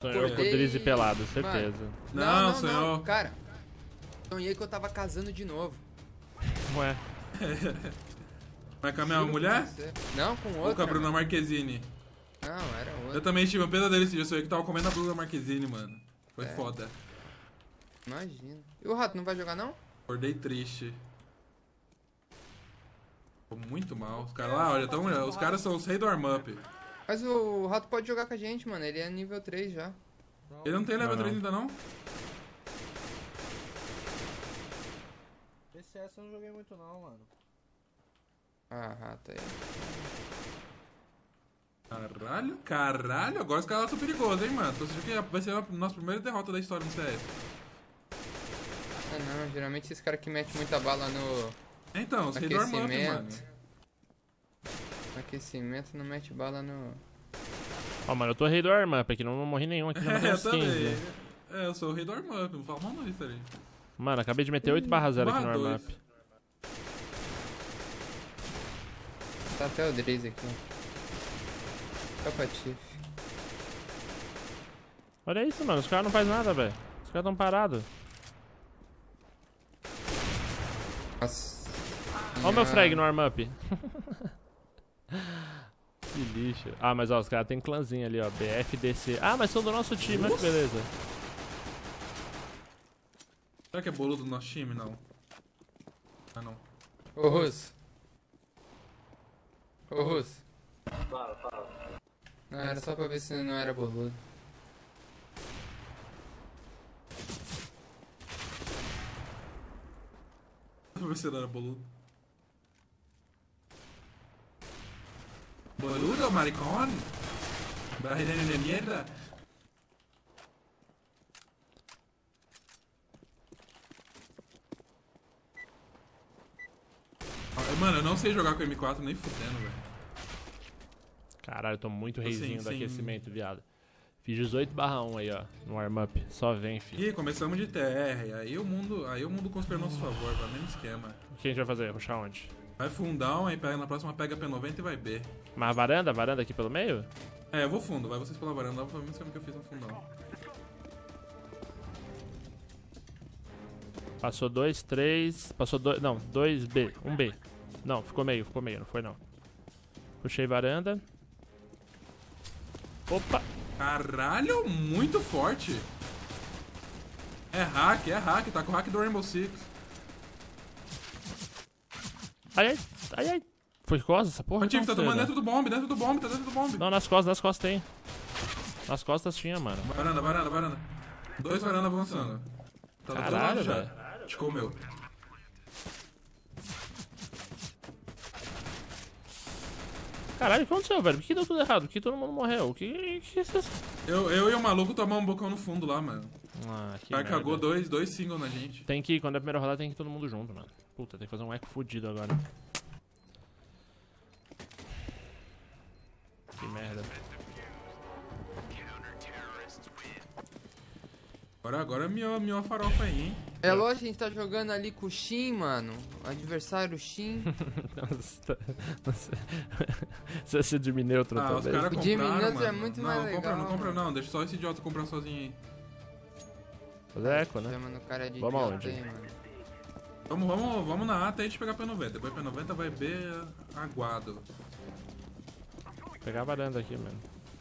Sonhou com o Drizzy pelado, certeza. Mano, sonhou. cara. Sonhei que eu tava casando de novo. Ué. Vai com a minha mulher? Não, com Ou com outra. a Bruna Marquezine? Não, era outra. Eu também tive um pesadelo esse dia, eu sonhei que tava comendo a Bruna Marquezine, mano. Foi É. foda. Imagina. E o Rato não vai jogar, não? Acordei triste. Ficou muito mal. Os caras lá, olha, os caras são os reis do arm-up. Mas o Rato pode jogar com a gente, mano. Ele é nível 3 já. Ele não tem level 3 ainda não? PCS eu não joguei muito não, mano. Ah, Rato aí. Caralho, agora os caras são perigosos, hein, mano. Tô sentindo que vai ser a nossa primeira derrota da história no CS. Ah, não. Geralmente esses caras que metem muita bala no Então, os reis do arm-up, mano. aquecimento. No aquecimento não mete bala no... Ó, mano, eu tô rei do arm-up aqui, não morri nenhum aqui, já matei Eu uns também. 15. É, eu sou o rei do arm-up, não fala mal não isso ali. Mano, acabei de meter 8/0 aqui no 1/2. arm-up. Tá até o Drizzy aqui. Só pra Tiff. Olha isso, mano, os caras não fazem nada, velho. Os caras tão parados. Nossa. Olha o meu frag no arm-up. Que lixo. Ah, mas ó, os caras tem clãzinho ali, ó. BFDC. Ah, mas são do nosso time, olha que beleza. Será que é boludo do nosso time? Não. Ah, não. Ô, Russo. Ô, Russo. Fala. Não, era só pra ver se não era boludo. Pra ver se não era boludo. Boludo, maricón. Barreira de mierda. Mano, eu não sei jogar com M4 nem fudendo, velho. Caralho, eu tô muito reizinho do sim. aquecimento, viado. Fiz 18/1 aí, ó, no warm-up. Só vem, filho. Ih, começamos de TR, aí o mundo conspira a nosso favor, vai mesmo esquema. O que a gente vai fazer? Rushar onde? Vai fundão, aí pega, na próxima pega P90 e vai B. Mas varanda? Varanda aqui pelo meio? É, eu vou fundo, vai vocês pela varanda, foi o mesmo esquema que eu fiz no fundão. Passou 2, 3. Passou 2. Não, 2B. 1B. Não, ficou meio, não foi não. Puxei varanda. Opa! Caralho, muito forte. É hack, tá com o hack do Rainbow Six. Ai. Foi costas essa porra? Ô, Tiff, Não, tá tomando filho. dentro do bomb, tá dentro do bomb. Não, nas costas tem. Nas costas tinha, mano. Varanda. 2 varanda avançando. Tá do outro Caralho, lado já. velho. Te comeu. Caralho, o que aconteceu, velho? Por que deu tudo errado? Por que todo mundo morreu? O que vocês... Eu e o maluco tomamos um bocão no fundo lá, mano. Ah, que O cara merda. cagou dois singles na gente. Tem que ir, quando é a primeira rodada, tem que ir todo mundo junto, mano. Puta, tem que fazer um eco fudido agora. Que merda. Agora miou a farofa aí, hein? É lógico, a gente tá jogando ali com o Shin, mano. O adversário Shin. Você se de neutro Ah, os também. caras O Jimmy compraram, Nuts é mano. muito não, mais legal, Não compra mano. não, deixa só esse idiota comprar sozinho aí. Fazer eco, né? Chamando o cara de Vamos idiota aonde? aí, mano. Vamos na A até a gente pegar P90. Depois P90 vai B aguado. Vou pegar a varanda aqui, mano.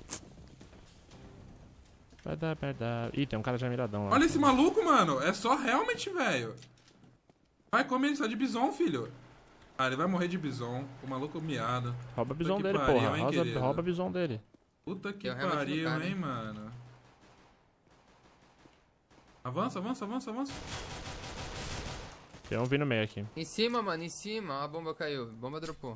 Vai dar. Ih, tem um cara já miradão lá. Olha esse maluco, mano. É só helmet, velho. Vai comer, ele está de bison, filho. Ah, ele vai morrer de bison. O maluco miado. Rouba a visão que dele, pariu, porra. hein, querido? Rouba a visão dele. Puta que Deu helmet no pariu, cara, hein, hein? mano. Avança. Tem um vindo no meio aqui. Em cima, mano, em cima. A bomba caiu. Bomba dropou.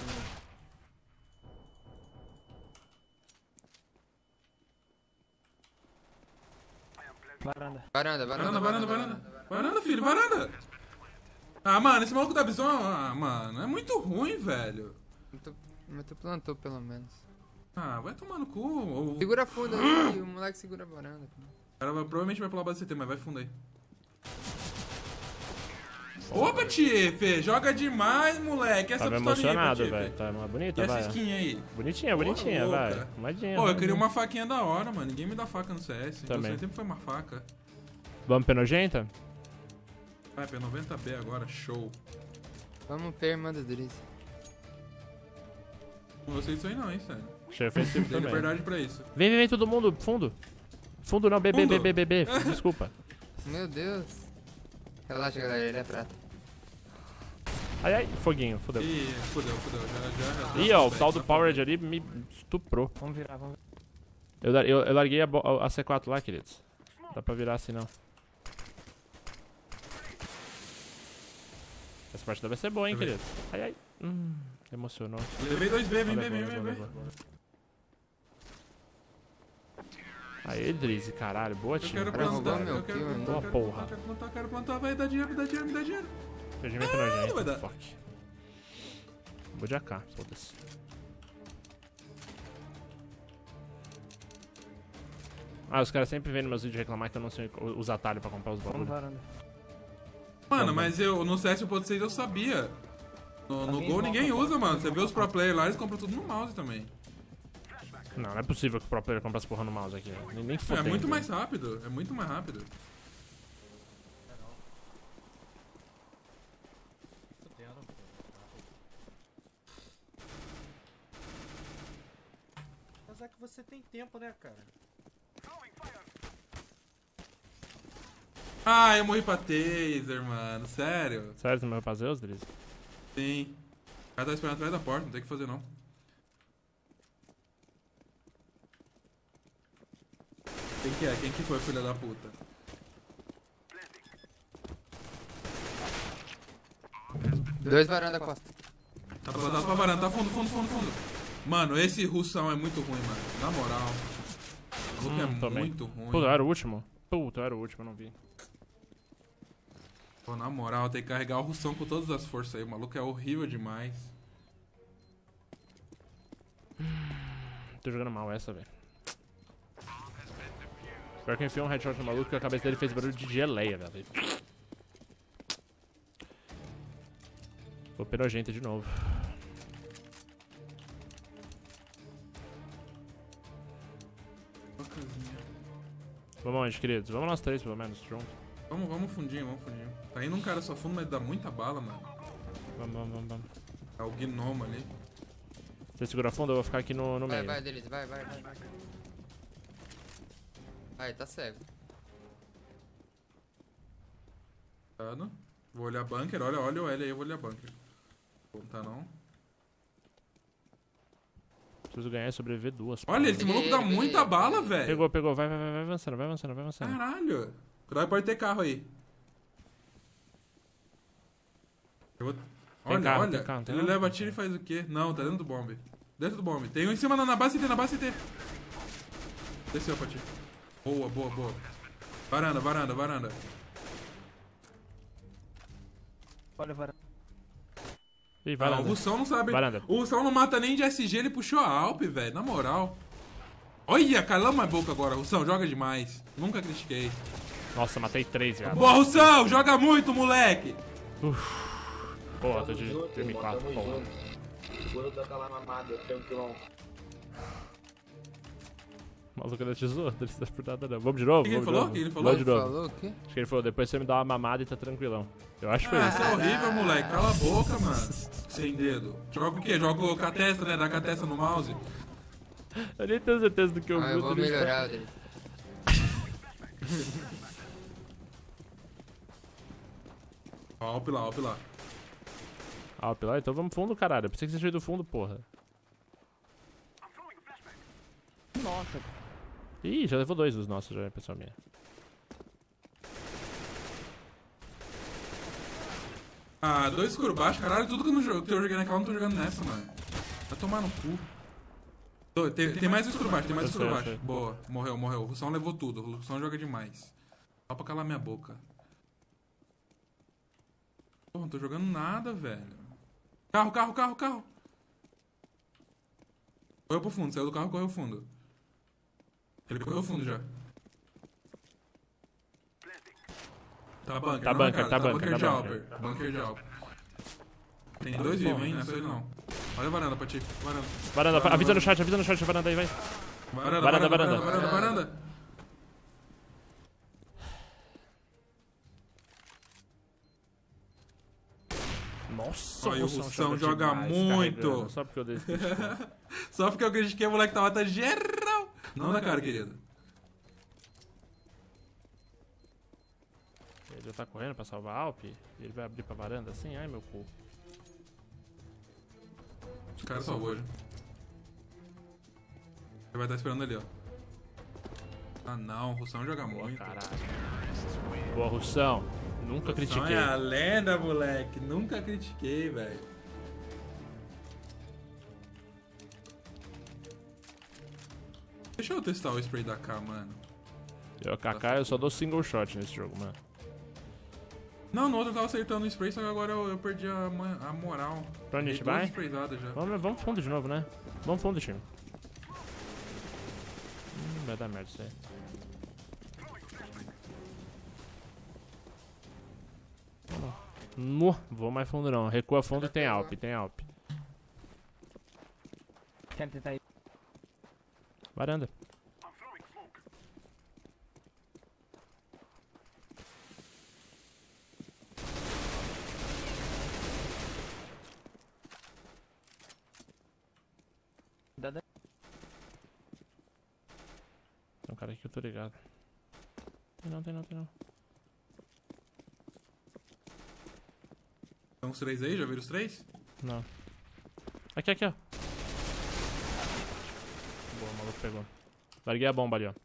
Varanda. Varanda, filho, varanda. Ah, mano, esse maluco da bison. Ah, mano, é muito ruim, velho. Mas tu plantou, pelo menos. Ah, vai tomar no cu. O Segura fundo aí, o moleque segura a varanda. cara provavelmente vai pular base CT, mas vai fundo aí. Opa, Tife, joga demais, moleque. Essa Tava pistolinha aí, emocionado, Tife. velho. Tá uma bonita, E essa vai. skin aí? Bonitinha, Porra, bonitinha, louca. vai. Arrumadinha. Pô, eu queria uma faquinha da hora, mano. Ninguém me dá faca no CS. Então Também. você sempre foi uma faca. Vamos penogenta? Vai, P90B agora, show. Vamos per, manda Drizzy. Com vocês isso aí não, hein, sério. Achei ofensivo Tenho também. liberdade pra isso. Vem, todo mundo. Fundo. Fundo não, B. Fundo. Desculpa. Meu Deus. Relaxa, galera, ele é prata. Ai, foguinho, fodeu. Ih, fudeu. Já. Ih, ó, o tal do Powered ali me estuprou. Vamos virar, vamos Eu virar. larguei a C4 lá, queridos. Dá pra virar assim, não. Essa partida vai ser boa, hein, Deixa eu queridos. Ai. Emocionou. Levei 2B, vem. Levou. Aê, Drizzy, caralho. Boa, Eu time. quero Cara, roubou plantar, meu eu quero kill, hein? plantar, Boa porra. quero plantar, vai, dá dinheiro, me dá dinheiro. Perdi minha não vai penogenta. dar. Fuck. Vou de AK, foda-se. Os caras sempre vêm nos meus vídeos reclamar que eu não sei os atalhos pra comprar os Vamos bagulhos. varanda. Mano, mas eu no CS 1.6 eu sabia. No Alguém Gol ninguém volta, usa, mano. Você vê os pro players lá, eles compram tudo no mouse também. Não é possível que o pro player compre essa porra no mouse aqui. Nem É fodendo. muito mais rápido, é muito mais rápido. Mas é que você tem tempo, né, cara? Ah, eu morri pra taser, mano. Sério? Sério, tu não vai fazer os Drizzy? Sim. O cara tá esperando atrás da porta, não tem o que fazer não. Quem que é? Quem que foi, filha da puta? Dois varanda costa. Tá pra varanda, tá fundo. Mano, esse russão é muito ruim, mano. Na moral. O maluco é Tomei. muito ruim. Puta, eu era o último. Eu não vi. Pô, na moral, tem que carregar o russão com todas as forças aí. O maluco é horrível demais. Tô jogando mal essa, velho. Pior que eu enfiei um headshot no maluco e a cabeça dele fez barulho de geleia, velho. Tô penogenta de novo. Vamos onde, queridos? Vamos nós três, pelo menos, junto. Vamos fundinho. Tá indo um cara só fundo, mas dá muita bala, mano. Vamos. É o gnomo ali. Você segura fundo, eu vou ficar aqui no meio. Vai, Drizzy, vai. Vai, tá cego. Cuidado. Vou olhar bunker, olha o L aí, eu vou olhar bunker. Não tá não. Preciso ganhar e sobreviver duas. Olha, esse maluco dá muita bala, velho. Pegou. Vai avançando. Caralho. Cuidado, pode ter carro aí. Olha, carro, olha. tem carro, tem Ele carro? leva tiro e faz o quê? Não, tá dentro do bombe. Tem um em cima na base CT, Desceu pra ti. Boa. Varanda. Olha, varanda. Ih, vai lá. O Russão não sabe. Varanda. O Russão não mata nem de SG, ele puxou a Alp, velho. Na moral. Olha, calama a boca agora, Russão. Joga demais. Nunca critiquei. Nossa, matei 3, viado. Boa, Russão! Joga muito, moleque! Porra, tô de M4, porra. Segura da aquela mamada, tranquilão. Maluco da tesoura, não precisa por nada não. Vamos de novo? O que ele falou? O que ele falou? Vamos de novo. Falou o quê? Acho que ele falou, depois você me dá uma mamada e tá tranquilão. Eu acho que foi Ah, isso. você é horrível, moleque. Cala a boca, mano. Sem dedo. Joga o quê? Joga com a testa, né? Dá com a testa no mouse. Eu nem tenho certeza do que eu vi. Eu vou melhorar, Drizzy. Alp lá. Ah, pilar, então vamos fundo, caralho. Eu pensei que você tinha ido do fundo, porra. Nossa, Ih, já levou 2 dos nossos, já, pessoal minha. Ah, 2 escuro baixo, caralho. Tudo que eu joguei naquela, eu não tô jogando nessa, mano. Vai tomar no cu. Tem mais um escuro baixo, Eu sei. Boa, morreu. O Russão levou tudo. O Russão joga demais. Só pra calar minha boca. Porra, não tô jogando nada, velho. Carro. Correu pro fundo, saiu do carro e correu pro fundo. Ele correu fundo já. Tá bunker, Tá não na bunker, cara, tá bunker, bunker tá de bunker. Alper. Bunker de Alper. Tem dois vivos, hein? Não é só ele não. Olha a varanda pra ti. Varanda. Varanda, avisa no chat, a varanda aí, vai. Varanda. Nossa, Olha, o Russão joga demais, muito. carregando, só porque eu dei esse critical. Só porque eu critiquei o moleque tava geral. Não na cara, querido. Ele já tá correndo pra salvar a Alp. Ele vai abrir pra varanda assim? Ai, meu cu. Os caras salvou hoje. Ele vai estar esperando ali, ó. Ah não, o Russão joga Boa, muito. caralho. Boa, Russão. Nunca Russão critiquei. é a lenda, moleque. Nunca critiquei, velho. Deixa eu testar o spray da K, mano. Eu, Kaká, eu só dou single shot nesse jogo, mano. Não, no outro eu tava acertando o spray, só que agora eu perdi a moral. Pra onde a gente Dei duas vai? sprayzadas já. Vamos fundo de novo, né? Vamos fundo, time. Vai dar merda isso aí. Não vou mais fundo não. Recua fundo e tem Alp, Quero tentar ir. Varanda. Dá. Tem um cara aqui que eu tô ligado. Tem não. Tem uns três aí? Já viram os três? Não. Aqui, ó. Boa, o maluco pegou. Larguei a bomba ali, ó.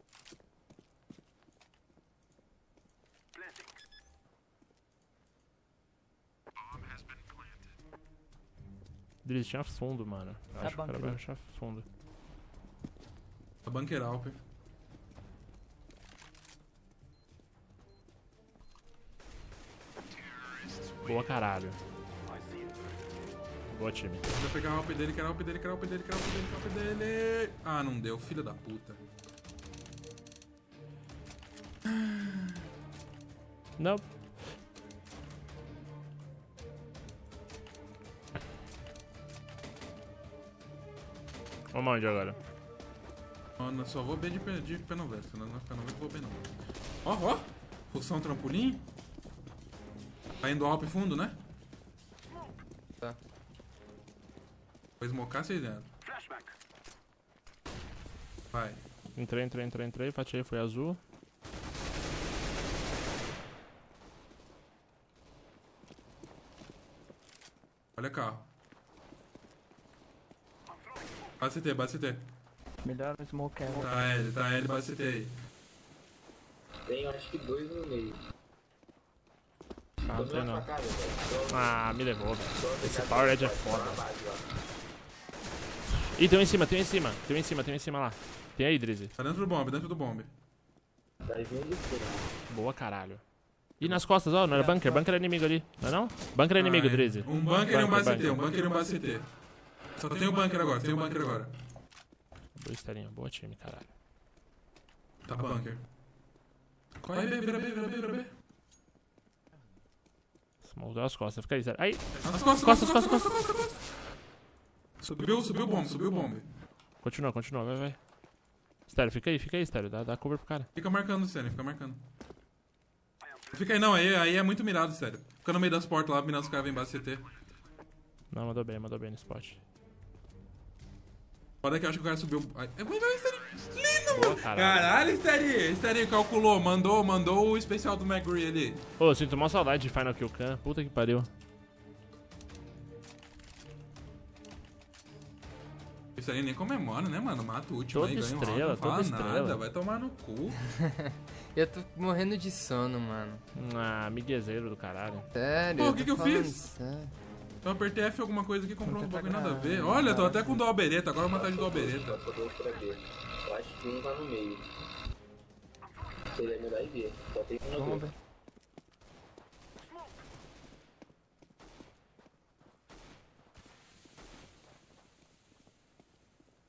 Driz, tinha fundo, mano. Eu acho que o cara vai achar fundo. A Bunker Alper. Boa, caralho. Boa, time. Vou pegar a Alp dele, quero a Alp dele. Ah, não deu, filha da puta. Não. Vamos aonde agora? Mano, só vou B de Penoverso, não Penoverso vou B não. Ó. Russão trampolim. Tá indo Alp fundo, né? Tá. Vou smocar vocês dentro. Vai. Entrei, fatiei, foi azul. Olha carro. Bate CT. Melhor no smoke é. Tá L, bate CT aí. Tem acho que dois no meio. Ah, não tem não. Facada, velho. Ah, me levou, velho. Esse Power Edge é foda. Ih, tem um em cima lá. Tem aí, Drizzy. Tá dentro do bomb. Vai vindo de cima. Boa, caralho. E nas costas, ó, não era bunker? Bunker é inimigo ali, não é não? Bunker é inimigo, Drizzy. Um bunker e um base CT, bunker. CT. Só tem o bunker agora, Boa, Estelinho, boa time, caralho. Tá bunker. Corre B, vira B. Smoke das costas, fica aí, sério. Aí! Nas costas. Subiu o bombe. Continua, vai. Estéreo, fica aí, Estéreo, dá cover pro cara. Fica marcando, sério, Fica aí não, aí é muito mirado, sério. Fica no meio das portas lá, mirando os caras vêm base CT. Não, mandou bem no spot. Pode que eu acho que o cara subiu. Vai, Stereo. Lindo, Boa, mano. caralho. Caralho, Stereo calculou, mandou o especial do McGree ali. Ô, eu sinto uma saudade de Final Kill Cam, puta que pariu. O Stereo nem comemora, né, mano? Mata o último Toda aí, ganha um round, estrela, não fala toda nada, estrela. vai tomar no cu. Eu tô morrendo de sono, mano. Ah, miguezeiro do caralho. Sério? Pô, o tô que eu falando fiz? sério. Eu apertei F alguma coisa aqui, comprou um bagulho nada a ver. Olha, tô até com dó bereta, agora eu vou matar de dó bereta. Só dois pra B. Eu acho que um tá no meio. Seria melhor ir ver. Só tem um no Vamos B. ver.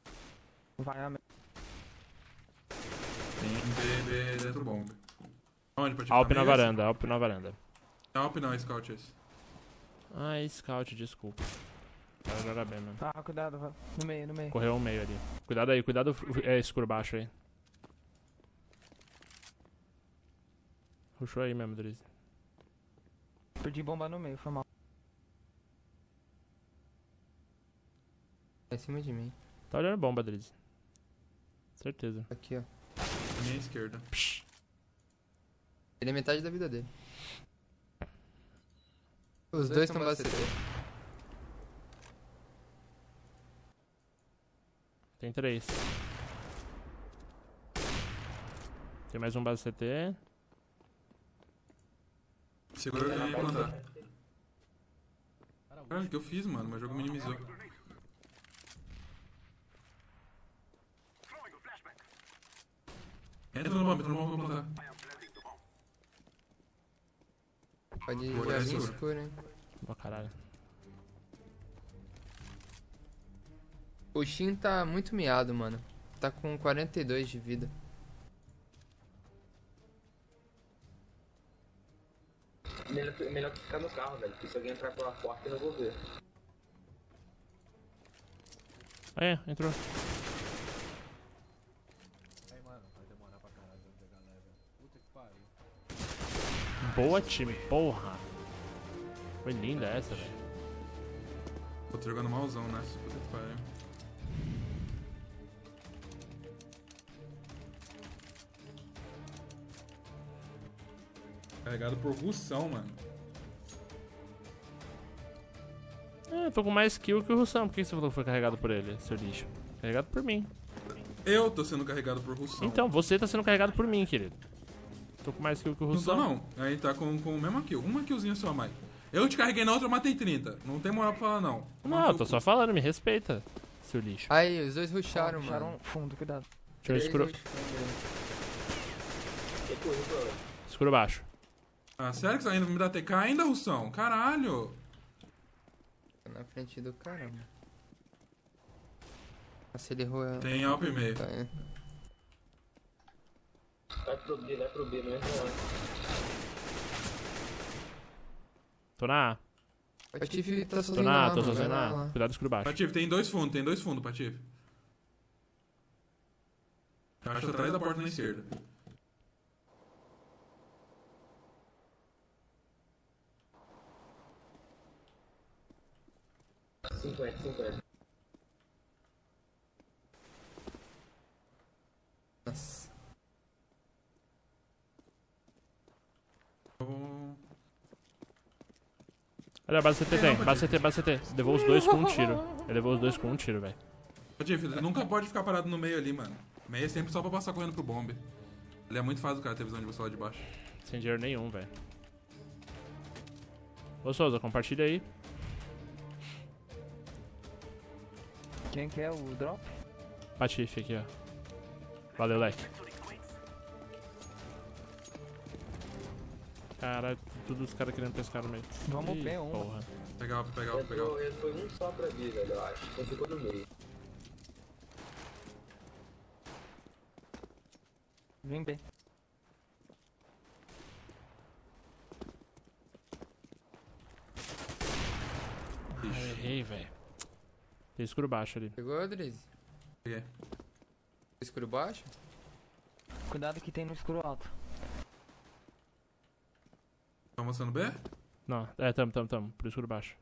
Vai a Tem B dentro do bomb. Onde, Patife? Alp na Caminho esse? varanda, Alp na varanda. Alp não, Scout esse. Ai, Scout, desculpa. Vai jogar bem mesmo. Ah, cuidado, vai. No meio, no meio. Correu um meio ali. Cuidado aí, cuidado escuro baixo aí. Rushou aí mesmo, Drizzy. Perdi bomba no meio, foi mal. Tá em cima de mim. Tá olhando bomba, Drizzy. Certeza. Aqui, ó. Minha esquerda. Ele é metade da vida dele. Os dois estão base CT. Tem 3. Tem mais um base CT. Segura que eu ia plantar. Caralho, o que eu fiz, mano? Meu jogo minimizou. Entra no bomb, vou plantar. Pode Boa, já é vir seguro. escuro, hein. Ó, caralho. O Shin tá muito miado, mano. Tá com 42 de vida. Melhor que ficar no carro, velho. Porque se alguém entrar pela porta, eu não vou ver. Ah, é, entrou. Boa, time, porra. Foi linda essa, velho. Tô jogando malzão nessa. Puta que pariu. Carregado por Russão, mano. É, tô com mais kill que o Russão. Por que você falou que foi carregado por ele, seu lixo? Carregado por mim. Eu tô sendo carregado por Russão. Então, você tá sendo carregado por mim, querido. Tô com mais kill que o Não tô Russão. não. Aí tá com o mesmo kill. Uma killzinha só, mais. Eu te carreguei na outra, eu matei 30. Não tem moral pra falar, não. Não, eu tô só falando, me respeita, seu lixo. Aí, os dois rusharam, mano. Puxaram fundo, cuidado. Deixa eu escuro, Recuo. escuro baixo. Ah, sério que você ainda me dá TK ainda, Russão? Caralho. Tá na frente do caramba. Nossa, ele errou ela. Tem Alp e meio. Tá, é. Vai pro B, não entra não. Tô na A. O Patife tá Tô sozinho na A, lá, tô mano. sozinho Vai na lá. A. Cuidado escuro baixo. Patife, tem dois fundos, Patife. Acho atrás da porta na esquerda. Cinquenta. Nossa. Olha, base CT tem. Base CT. Levou os dois com um tiro. Ele levou os dois com um tiro, velho. Patife, nunca pode ficar parado no meio ali, mano. Meio é sempre só pra passar correndo pro bombe. Ele é muito fácil do cara ter visão de você lá de baixo. Sem dinheiro nenhum, velho. Ô, Souza, compartilha aí. Quem quer o drop? Patife aqui, ó. Valeu, leque. Caralho, tudo os caras querendo pescar no meio. Vamos Ih, B, uma. porra. Pegar. Foi um só pra B, velho, eu acho. Então ficou no meio. Vem B. Eu errei, velho. Tem escuro baixo ali. Pegou, Drizzy? Peguei. Escuro baixo? Cuidado que tem no escuro alto. Tá mostrando B? Não, tamo. Pro escuro baixo.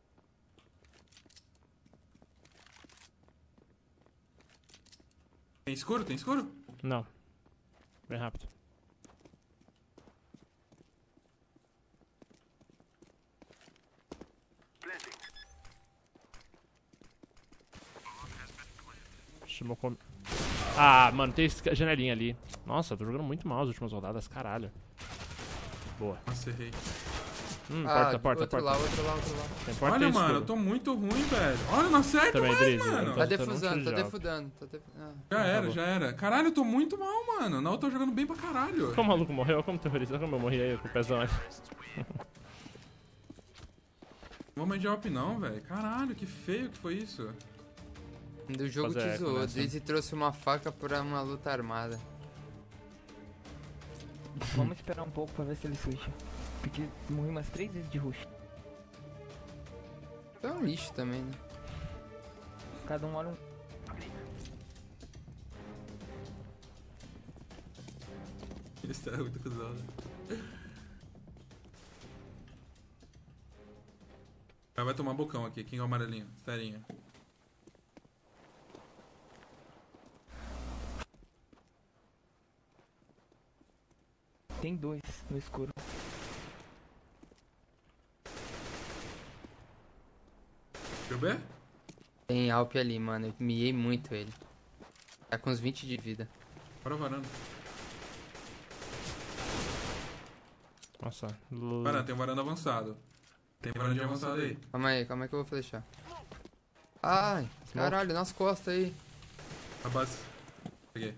Tem escuro? Não. Bem rápido. Chamou com... Ah, mano, tem janelinha ali. Nossa, eu tô jogando muito mal as últimas rodadas, caralho. Boa. Nossa, errei. Porta. Outro lá. Tem porta Olha, e mano, escuro. eu tô muito ruim, velho. Olha, não acerta Também, mais, Drizzy, mano. eu Tá tô- defusando, não tá te defudando. Já era. Caralho, eu tô muito mal, mano. Não, eu tô jogando bem pra caralho. Como o maluco morreu? Como terrorista? Como eu morri aí com o pezão ali? Não vou mais de Alp não, velho. Caralho, que feio que foi isso. Do jogo Fazer te eco zoou. nessa. Drizzy trouxe uma faca pra uma luta armada. Vamos esperar um pouco pra ver se ele switcha. Porque morri umas 3 vezes de rush. É um lixo também, né? Cada um olha um. Isso é muito cuzão, né? Vai tomar bocão aqui. Quem é o amarelinho? Serinha. Tem 2 no escuro. Viu B? Tem Alp ali, mano. Eu miei muito ele. Tá com uns 20 de vida. Bora varanda. Nossa. Varanda, tem um varanda avançado. Tem varanda avançado aí. Calma aí que eu vou flechar. Ai, caralho, nas costas aí. A base. Peguei.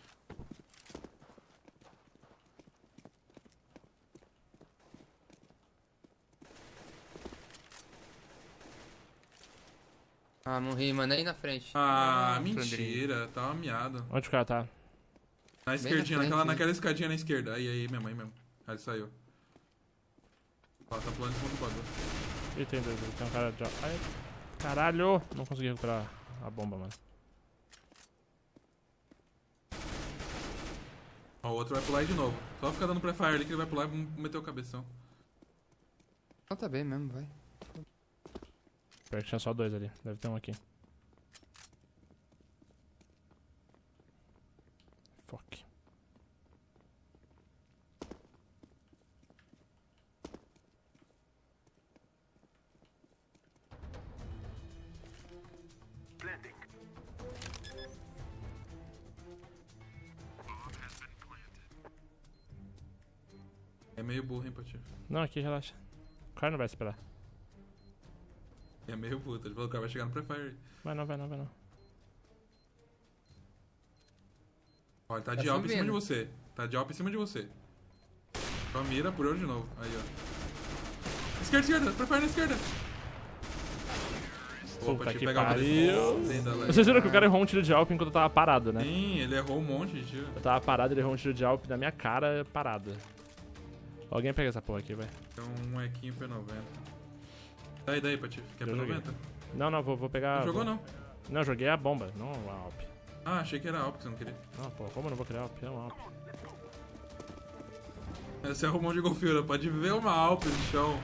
Ah, morri, mano. Aí na frente. Ah, Flandrinho. mentira. Tava miado. Onde o cara tá? Na esquerdinha, frente, naquela escadinha na esquerda. Aí mesmo, aí mesmo. Aí ele saiu. Ó, tá pulando em cima do bagulho. Ih, tem dois. Tem um cara de... Ai, caralho! Não consegui recuperar a bomba, mano. Ó, o outro vai pular aí de novo. Só ficar dando pré-fire ali que ele vai pular e meter o cabeção. Não, tá bem mesmo, vai. Pior que tinha só 2 ali. Deve ter um aqui. Fuck. É meio burro, hein, Patife? Não, aqui relaxa. O cara não vai esperar. É meio puta. Ele falou que o cara vai chegar no pré-fire. Vai não, vai não, vai não. Ó, ele tá Tá de alp em cima de subindo. você. Tá de alp em cima de você. Só mira por eu de novo. Aí, ó. Esquerda. Pré-fire na esquerda. Puta Patife, que pega a pariu. dentro da leve. Vocês viram que o cara errou um tiro de Alp enquanto eu tava parado, né? Sim, ele errou um monte de tiro. Eu tava parado, ele errou um tiro de Alp na minha cara, parado. Alguém pega essa porra aqui, vai. Tem um equinho P90. Daí, Patife. Quer Eu joguei. P90? Não, vou pegar... Não jogou, não. Não, eu joguei a bomba, não a Alp. Ah, achei que era Alp que você não queria. Não, pô, como eu não vou criar Alp? É um Alp. Você arrumou de golfeira, pode ver uma Alp no chão.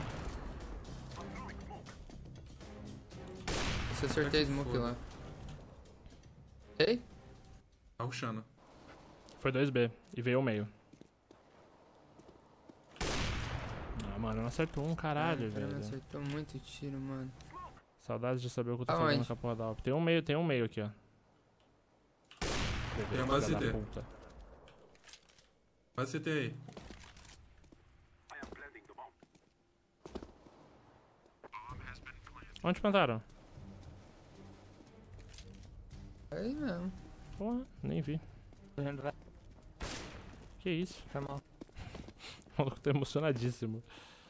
Se eu acertei smoke foda. lá. Ei? Tá rushando. Foi 2B e veio o meio. Ah, mano, não acertou um caralho, O cara me velho. acertou muito tiro, mano. Saudades de saber o que eu tô Aonde? fazendo com a porra da Alp. Tem um meio aqui, ó. Tem uma base Filha da CT. puta. Vai CT aí. Onde plantaram? Aí mesmo. Porra, nem vi. Correndo, vai. Que isso? Foi mal. O maluco tá emocionadíssimo.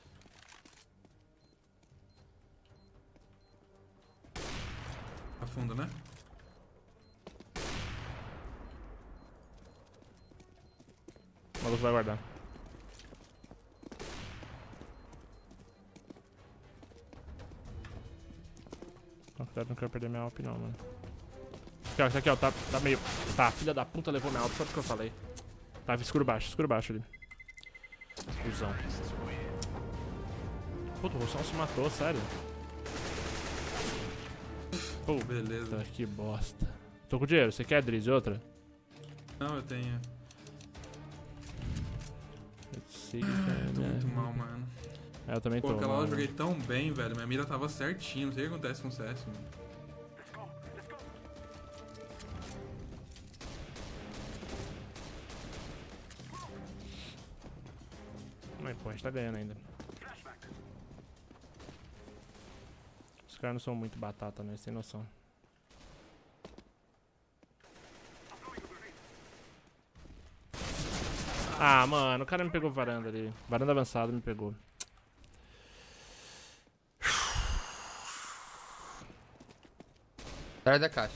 A fundo, né? O maluco vai guardar. Não, cuidado, não quero perder minha Alp não, mano. Aqui, ó, aqui, ó, tá meio... Tá, filha da puta levou minha Alp, só porque eu falei. Tava escuro baixo ali. Cusão. Puta, o Russão se matou, sério. Puta, Beleza. que bosta. Tô com dinheiro, você quer, Drizzy, outra? Não, eu tenho. Tô Muito mal, mano. É, eu também Pô, tô. aquela hora eu mano. joguei tão bem, velho. Minha mira tava certinho. Não sei o que acontece com o CS, mano. Mas, pô, a gente tá ganhando ainda. Os caras não são muito batata, né? Sem noção. Ah, mano, o cara me pegou varanda ali. Varanda avançada me pegou. Atrás da caixa.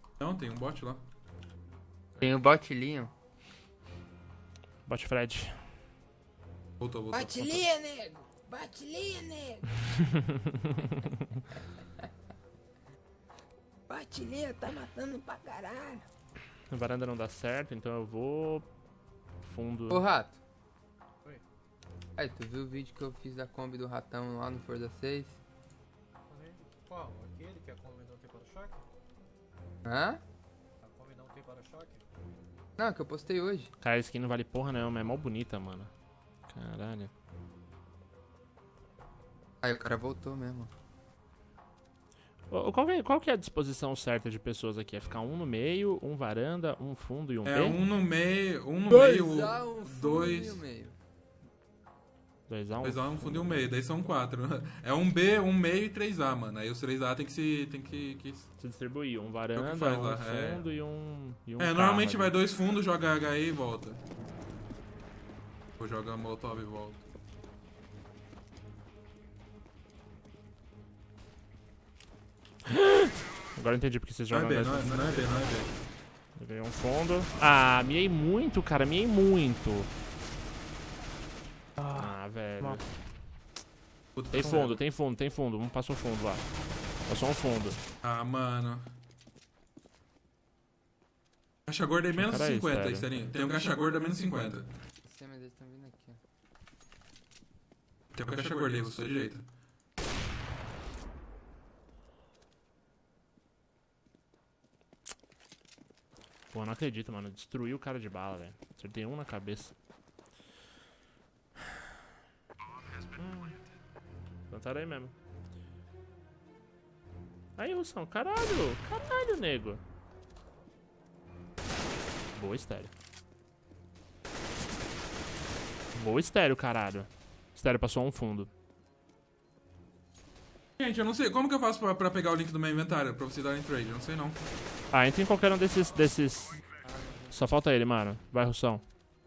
Não, tem um bot lá. Tem o bot Leon. Bot Fred. Voltou. Bate linha, nego! Bate linha, nego! Bate linha, tá matando pra caralho. A varanda não dá certo, então eu vou... Fundo. Ô, Rato. Oi. Aí, tu viu o vídeo que eu fiz da Kombi do Ratão lá no Forza 6? Qual? Aquele que a Kombi não tem para-choque? Hã? A Kombi não tem para-choque? Não, que eu postei hoje. Cara, a skin não vale porra não, mas é mó bonita, mano. Caralho. Aí o cara voltou mesmo. Qual que é a disposição certa de pessoas aqui? É ficar um no meio, um varanda, um fundo e um B? É um no meio, A, um fundo dois... e um meio. 2A, 2A, um fundo e um meio, daí são 4. É um B, um meio e 3A, mano. Aí os 3A tem que se distribuir. Um varanda, faz um lá, fundo e um carro normalmente ali. vai 2 fundos, joga HE e volta. Ou joga Molotov e volta. Agora eu entendi porque vocês Não é jogam... B, não é B. Eu ganhei um fundo. Ah, miei muito, cara. Miei muito. Ah, velho. Puta, Tem fundo. Passa um fundo lá. Passou um fundo. Ah, mano. Caixa gorda é menos Cara, 50, sério. Esterinho. Tem um caixa gorda menos 50. Sim, mas eles estão vindo aqui, ó. Tem um caixa gorda aí, sua direita. Pô, não acredito, mano. Destruiu o cara de bala, velho. Acertei um na cabeça. Plantaram aí mesmo. Aí, Russão. Caralho, nego. Boa estéreo. Boa estéreo, caralho. Estéreo passou um fundo. Gente, eu não sei. Como que eu faço pra pegar o link do meu inventário? Pra você dar em trade? Eu não sei, não. Ah, entra em qualquer um desses... Só falta ele, mano. Vai, Russão.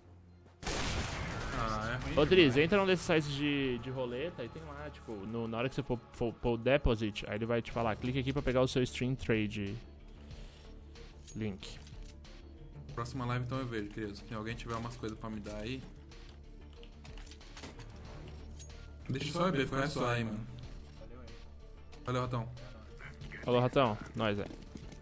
Ah, é ruim. Ô, Driz, entra num desses sites de roleta e tem lá, tipo, na hora que você for o deposit, aí ele vai te falar, clique aqui pra pegar o seu stream trade link. Próxima live então eu vejo, queridos. Se alguém tiver umas coisas pra me dar aí. Deixa só eu ver, foi só aí, mano. Valeu, Ratão. Falou, Ratão. Nós, é.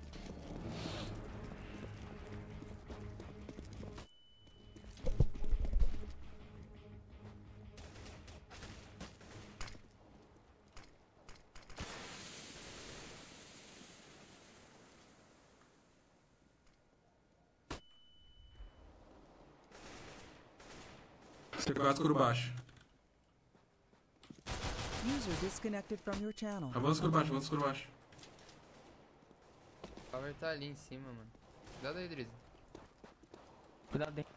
C4 escuro baixo. User disconnected from your channel. Avança escuro baixo. O power tá ali em cima, mano. Cuidado aí, Driz. Cuidado aí.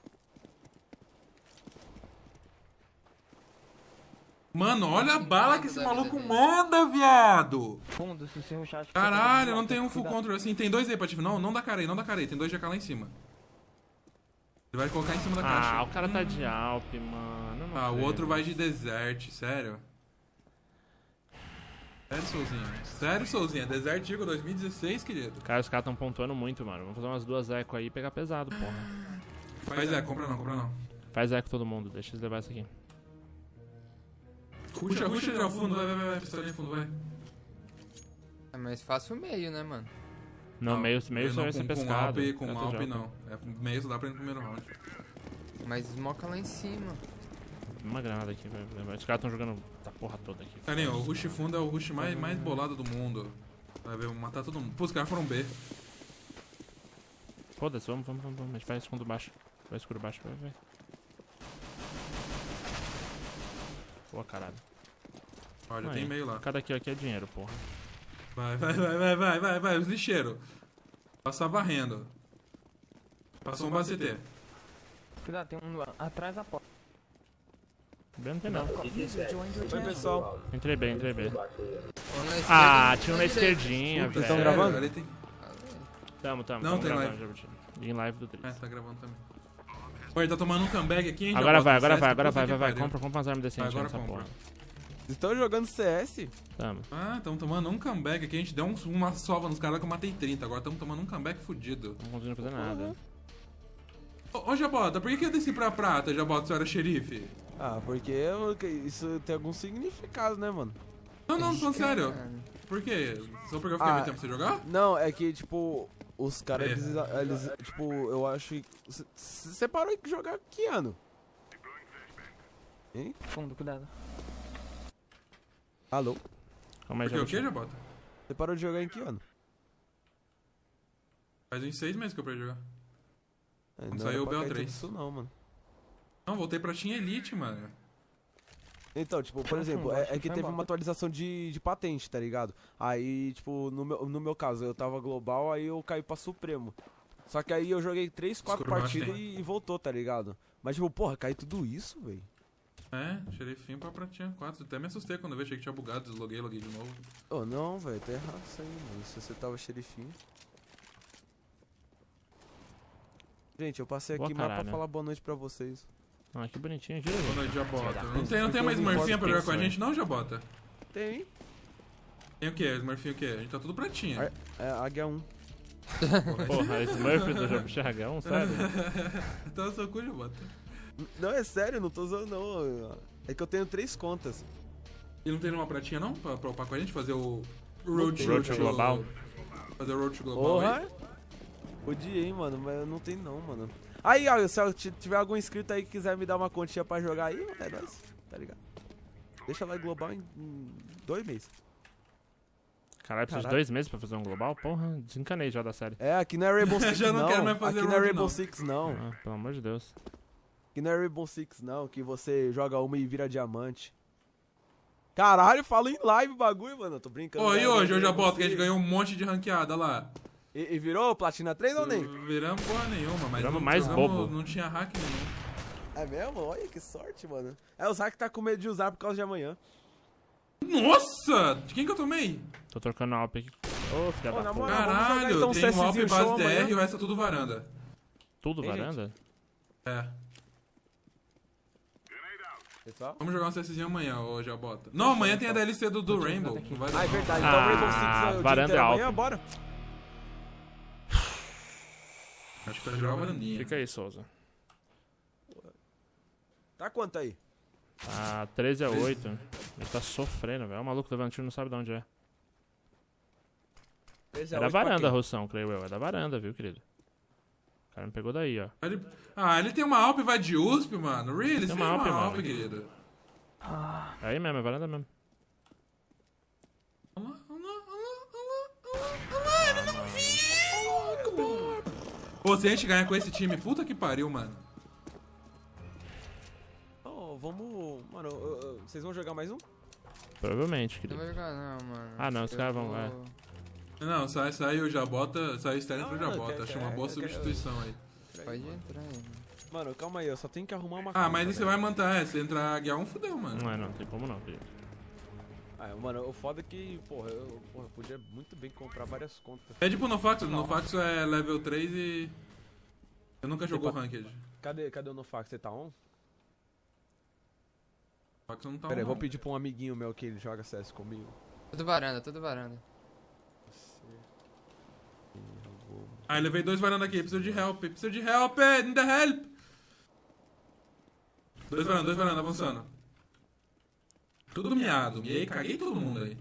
Mano, olha a bala que esse maluco manda, viado! Fundo, se você rushar, acho que Caralho, você não tem um full cuidado. control assim. Tem 2 aí pra te... Não dá cara aí. Tem 2 GK lá em cima. Ele vai colocar em cima da caixa. Ah, o cara tá de Alp, mano. Não Ah, o acredito. outro vai de Desert, sério? Sério, Souzinha? Desert Eagle 2016, querido. Cara, os caras tão pontuando muito, mano. Vamos fazer umas 2 eco aí e pegar pesado, porra. Faz compra não. Faz eco todo mundo, deixa eles levar isso aqui. Ruxa já o fundo, vai, pistolinha fundo, vai. É mais fácil o meio, né, mano? Não, meio só vai ser pescado. Com Tá Alp tudo não. Meio só dá pra ir no primeiro round. Mas esmoca lá em cima. Uma granada aqui, velho. Os caras tão jogando a porra toda aqui. Carinho, o rush fundo é o rush mais bolado do mundo. Vai ver, vou matar todo mundo. Pô, os caras foram B. Foda-se, vamos. A gente vai escudo baixo. Vai escuro baixo, vai. Pô, caralho. Olha, Aí, tem meio lá. Cada kill aqui é dinheiro, porra. Vai, os lixeiros. Passar varrendo. Passou um base CT. Cuidado, tem um atrás da porta. Bem, não tem não. User joined your Oi, channel. pessoal. Entrei bem. Um na esquerda, Ah, tinha um na na direita. esquerdinha, Puta, velho. sério, gravando? ali tem... Tamo Não, tamo tem gravando, live. Jabuti. Em live do Driz. Tá gravando também. Pô, ele tá tomando um comeback aqui, hein? Agora vai. Puta que Compra pariu. umas armas decentes Agora nessa compra. porra. Estão jogando CS? Tamo. Ah, estamos tomando um comeback aqui. A gente deu uma sova nos caras que eu matei 30. Agora estamos tomando um comeback fudido. Não consigo fazer nada. Ô, Jabota, por que eu desci pra prata, Jabota, se eu era xerife? Ah, porque isso tem algum significado, né, mano? Não, falando sério. Por quê? Só porque eu fiquei muito tempo sem jogar? Não, é que, tipo, os caras, eles, tipo, eu acho que... Você parou de jogar que ano? Hein? Fundo, cuidado. Alô? Calma aí, Porque o quê, já. Jabota? Você parou de jogar em que ano? Faz uns 6 meses que eu parei de jogar. Não saiu era o pra cair BO3. tudo isso não, mano. Não, voltei pra Team Elite, mano. Então, tipo, por exemplo, é que teve uma atualização de patente, tá ligado? Aí, tipo, no meu caso, eu tava global, aí eu caí pra Supremo. Só que aí eu joguei 3, 4 Escuro partidas Master. e voltou, tá ligado? Mas, tipo, porra, caiu tudo isso, velho. É, xerifinho pra pratinha 4. Até me assustei quando eu vi, achei que tinha bugado, desloguei, loguei de novo. Oh, não, velho, tá errado isso aí, mano. Se você tava xerifinho. Gente, eu passei Boa aqui mais pra caralho. falar boa noite pra vocês. Ah, que bonitinho, gira. Boa noite, Jabota. Não puta. tem mais Smurfinha pra jogar com a Isso, gente, não, Jabota? Tem, Tem o quê? Smurfinho o quê? A gente tá tudo pratinha. é Águia 1. Porra, Smurf do jogo Xargão, sério? Então eu sou cu, Jabota. Não, é sério, não tô zoando não. É que eu tenho 3 contas. E não tem nenhuma pratinha, não? Pra upar com a gente? Fazer o Road to Global? Fazer o Road to Global Porra! aí? Odiei, mano, mas não tem não, mano. Aí, ó, se eu tiver algum inscrito aí que quiser me dar uma continha pra jogar aí, é nóis, tá ligado? Deixa lá em global em 2 meses. Caralho, precisa de Caralho. 2 meses pra fazer um global? Porra, desencanei já da série. É, aqui não é Rainbow Six Já não não. quero mais fazer Aqui não é road, Rainbow não. Six não. Ah, pelo amor de Deus. Aqui não é Rainbow Six não, que você joga uma e vira diamante. Caralho, falo em live o bagulho, mano. Eu tô brincando. Ô, né? e hoje, eu já Rainbow boto que a gente Six. ganhou um monte de ranqueada lá. E virou Platina 3 ou nem? Viramos porra nenhuma, mas Viramos não, mais bobo. não tinha hack nenhum. É mesmo? Olha que sorte, mano. É, o Zack tá com medo de usar por causa de amanhã. Nossa! De quem que eu tomei? Tô trocando a Alp aqui. Ô, filha Ô, da na puta. moral, vamos jogar Caralho, então um tem um Alp CSzinho base show DR amanhã. e o resto é tudo varanda. Tudo Hein, varanda? É. Pessoal? Vamos jogar um CSzinho amanhã, ô Jabota. Não, amanhã tem a DLC do Rainbow. Não vai dar Ah, é não. verdade. Ah, Então Rainbow Six é o dia varanda inteiro é amanhã, alto. bora. Acho que vai jogar a varandinha. Fica aí, Souza. Tá quanto aí? Ah, 13-8. Ele tá sofrendo, velho. O maluco levando tiro não sabe de onde é. É da varanda, Rossão, creio eu. É da varanda, viu, querido? O cara me pegou daí, ó. Ele tem uma Alp e vai de USP, mano. Really? Você tem uma Alp, Alp, mano. querido. É aí mesmo, é varanda mesmo. Olha lá, olha lá, olha lá, ele não viu! Pô, se a gente ganhar com esse time, puta que pariu, mano. Oh, vamos... Mano, vocês vão jogar mais um? Provavelmente, Não querido. vai jogar não, mano. Ah, não, os Eu caras vão, vou- é. Não, sai o Jabota, sai o Sterling pro Não, Jabota. Acho uma boa substituição aí. Pode entrar aí, mano. Mano, calma aí, eu só tenho que arrumar uma Ah, conta, mas aí você velho. vai manter, se entrar guiar um, fudeu, mano. Não é, não. Tem como não, querido. Ah, mano, o foda é que, porra, eu podia muito bem comprar várias contas. É tipo no Faxo é level 3 e... Eu nunca jogou Ranked. Cadê o Nofax? Você tá on? Faxo não tá Pera aí, on, vou não. pedir pra um amiguinho meu que ele joga CS comigo. Tudo varanda, tudo varanda. Ah, eu levei 2 varanda aqui, preciso de help, need the help! 2 varanda, avançando. Tudo miado, miei, caguei todo mundo aí.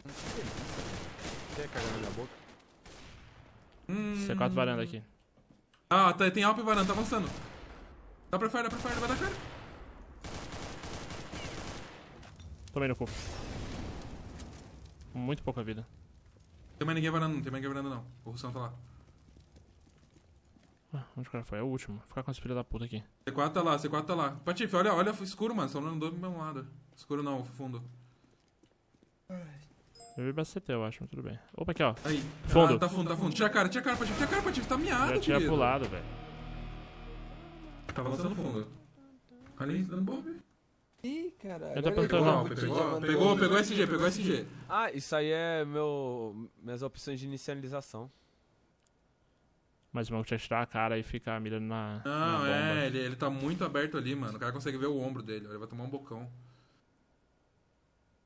Quer cagar na minha boca? C4 varanda aqui. Ah, tem help e varanda, tá avançando. Dá pra fire, vai dar cara. Tomei no cu. Com muito pouca vida. Tem mais ninguém varanda não. O Russão tá lá. Ah, onde o cara foi? É o último. Vou ficar com esse filho da puta aqui. C4 tá lá. Patife, olha escuro, mano. Estão olhando dois pro mesmo lado. Escuro não, fundo. Eu vi BCT, eu acho, mas tudo bem. Opa, aqui, ó. Aí. Fundo. Ah, tá fundo. Tira a cara, Patife. Tá miado, Já tinha querido. pulado, velho. Tá avançando fundo. Ali, dando bomb. Ih, caralho. Eu tô apontando, não. Pegou SG. Ah, isso aí é minhas opções de inicialização. Mas o maluco tinha que tirar a cara e ficar mirando na Não, bomba. ele tá muito aberto ali, mano. O cara consegue ver o ombro dele. Ele vai tomar um bocão.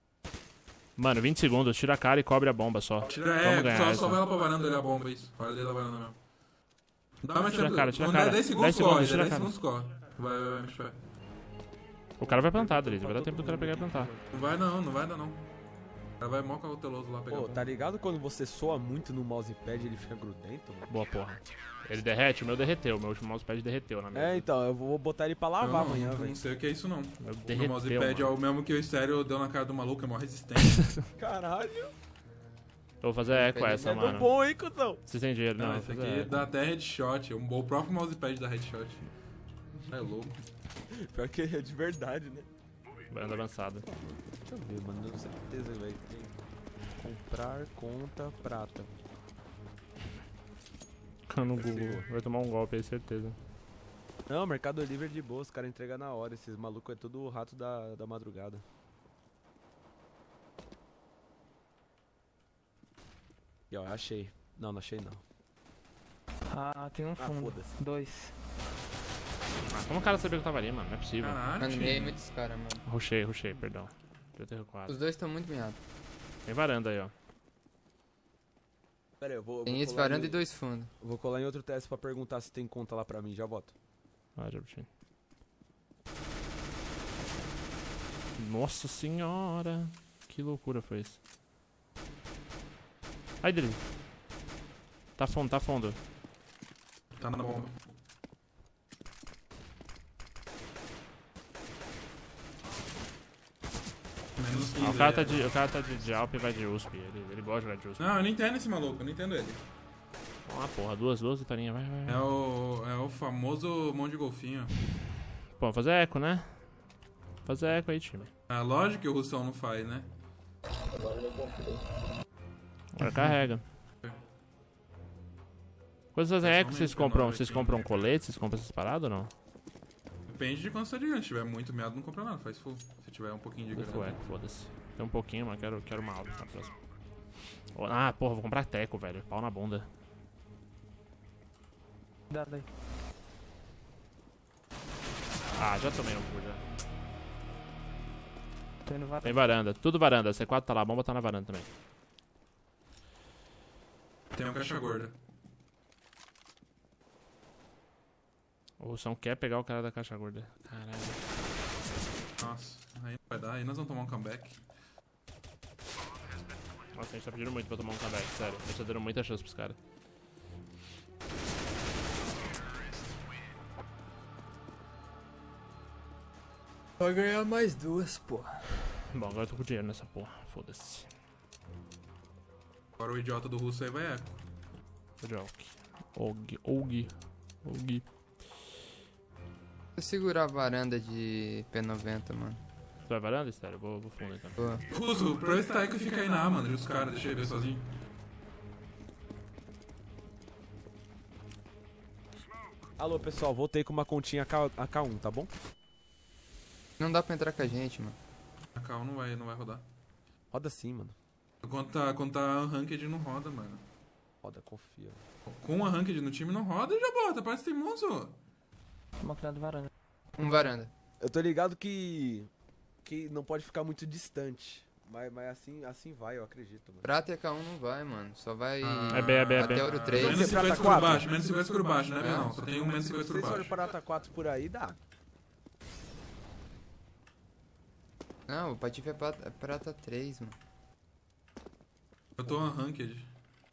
Mano, 20 segundos, tira a cara e cobre a bomba só. Tira, Vamos ganhar só essa. vai lá pra varanda olhar a bomba, isso. Olha dele da varanda mesmo. Dá mais Tira a tempo. cara, tira a Quando cara. der 10 segundos, 10 segundos, corre. tira a 10 cara. segundos, corre. Vai, Michel. O cara vai plantar, Drizzy. Vai dar tempo do cara pegar e plantar. Não vai dar não. O cara vai mó cauteloso lá pegar a Pô, bomba. tá ligado quando você soa muito no mousepad ele fica grudento, mano? Boa porra. Ele derrete? O meu derreteu. O meu último mousepad derreteu na mesa. É, então, eu vou botar ele pra lavar amanhã, Não velho. sei o que é isso não. Meu O meu derreteu, mousepad é mano. o mesmo que o estéreo deu na cara do maluco, é mó resistente. Caralho. Eu vou fazer eco essa, É do mano. bom, hein, cuzão? Vocês têm dinheiro? Não, Não, eu esse vou aqui fazer eco. dá até headshot. O próprio mousepad dá headshot. É louco. Pior que é de verdade, né? Banda avançada. Deixa eu ver, mano, não tenho certeza, velho. Tem comprar conta prata. No Google. Vai tomar um golpe aí, certeza. Não, Mercado Livre é de boa, os caras entregam na hora. Esses malucos é tudo o rato da madrugada. E ó, achei. Não, não achei não. Ah, tem um fundo. foda-se. 2. Ah, como o cara sabia que eu tava ali, mano? Não é possível. Caralho. Animei muitos caras, mano. Rushei, perdão. Devia ter recuado. Os dois estão muito miados. Tem varanda aí, ó. Pera aí, eu vou Tem esse colar varanda em- e 2 fundos. Vou colar em outro teste pra perguntar se tem conta lá pra mim, já volto. Ah, já puxei. Nossa senhora. Que loucura foi isso. Ai, dele. Tá fundo, tá fundo. Tá na bomba. Menos 15. Ah, o cara tá de Alp e vai de USP. Ele gosta de jogar de USP. Não, eu não entendo esse maluco, eu não entendo ele. Ah, porra, duas vitorinhas, vai. É o famoso mão de golfinho. Pô, fazer eco, né? Fazer eco aí, time. É lógico que o Russão não faz, né? Agora eu comprei. Agora carrega. Quando vocês fazem eco, vocês compram, colete? Vocês compram essas paradas ou não? Depende de quanto você tá de grana. Se tiver muito meado, não compra nada, faz full. Se tiver um pouquinho de Eu vou grana. eco, foda-se. Tem um pouquinho, mas quero uma alta na próxima. Ah, porra, vou comprar teco, velho. Pau na bunda. Cuidado aí. Ah, já tomei no cu já. Tô indo varanda. Tem varanda, tudo varanda. C4 tá lá, a bomba tá na varanda também. Tem um caixa gorda. O Russão quer pegar o cara da caixa gorda. Caralho. Nossa, aí não vai dar, aí nós vamos tomar um comeback. Nossa, a gente tá pedindo muito pra tomar um comeback, sério. A gente tá dando muita chance pros caras. Vai ganhar mais 2, pô. Bom, agora eu tô com dinheiro nessa porra. Foda-se. Agora o idiota do russo aí vai eco. Og. Vou segurar a varanda de P90, mano. Tu vai varanda, sério? Eu vou fundo então. Boa. Russo, pra esse Taiko fica aí na A, mano. Deixa os caras, deixa ele ver sozinho. Alô, pessoal, voltei com uma continha AK1, tá bom? Não dá pra entrar com a gente, mano. A K1 não vai rodar. Roda sim, mano. Quando tá Unranked não roda, mano. Roda, confia. Com Unranked no time não roda, já bota, parece teimoso. Toma cuidado varanda. Um varanda. Eu tô ligado que não pode ficar muito distante. Mas assim vai, eu acredito, mano. Prata e K1 não vai, mano. Só vai É B. até ouro 3. Menos Você 50 prata por 4? baixo, menos 50 por baixo, né, É. não? Só tem um menos 50 Se por vocês forem baixo. Prata 4 por aí, dá. Não, o Patife é prata 3, mano. Eu tô Unranked.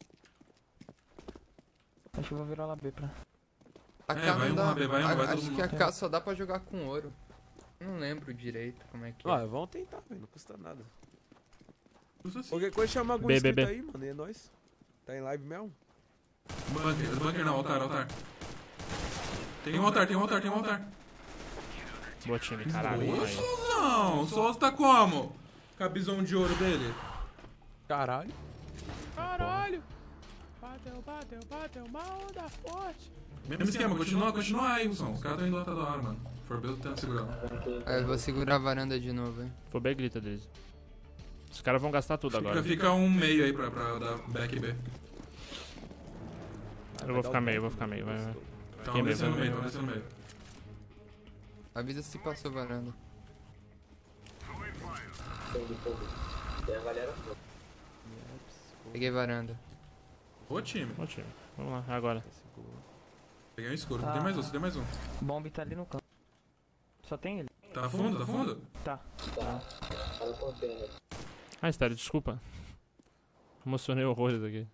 Acho que eu vou virar lá B pra... A É, K vai não um dá. AB, vai todo Acho mundo. que a K só dá pra jogar com ouro. Não lembro direito como é que é. Ó, vamos tentar, velho. Não custa nada. Custa assim. Qualquer coisa chama algum B, inscrito B. aí, mano. E é nóis. Tá em live mesmo? Bunker não, altar. Tem um altar. Boa time, caralho. Aí. Não, o Souza tá como? Com a bisão de ouro dele. Caralho. Caralho. Bateu, mal da forte. Mesmo esquema, continua aí, Wilson. Os caras tão indo lá toda hora, mano. Forbeu tenta segurar. Aí eu vou segurar a varanda de novo, hein. For B, grita deles. Os caras vão gastar tudo agora. Fica um meio aí pra dar back B. Eu vou ficar meio, vai. Tá, Fiquei vamos descer no meio, meio, no meio. Avisa se passou varanda. Tem a galera toda. Peguei varanda. Ô, time. Bom time. Vamos lá, agora. Peguei um escuro. Tá. Tem mais um, tem mais um. Bomb tá ali no canto. Só tem ele. Tá fundo, tá fundo? Tá. Tá no container. Ah, Estéreo, desculpa. Emocionei horrores aqui.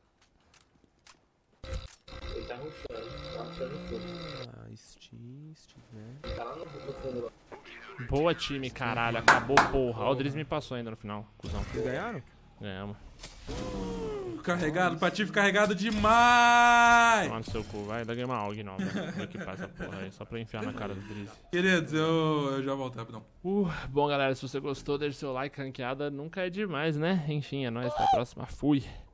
Ele tá rushando no fundo. Ah, Steam, né? Tá lá no fundo lá. Boa, time, caralho. Acabou, porra. Ó, o Driz me passou ainda no final, cuzão. Vocês ganharam? Ganhamos. Carregado, Patife carregado demais! Toma no seu cu, vai. Dá uma AUG nova. Vou equipar essa porra aí, só pra enfiar na cara do Driz. Queridos, eu já volto rapidão. Bom, galera, se você gostou, deixe seu like. Ranqueada nunca é demais, né? Enfim, é nóis. Até a próxima. Fui.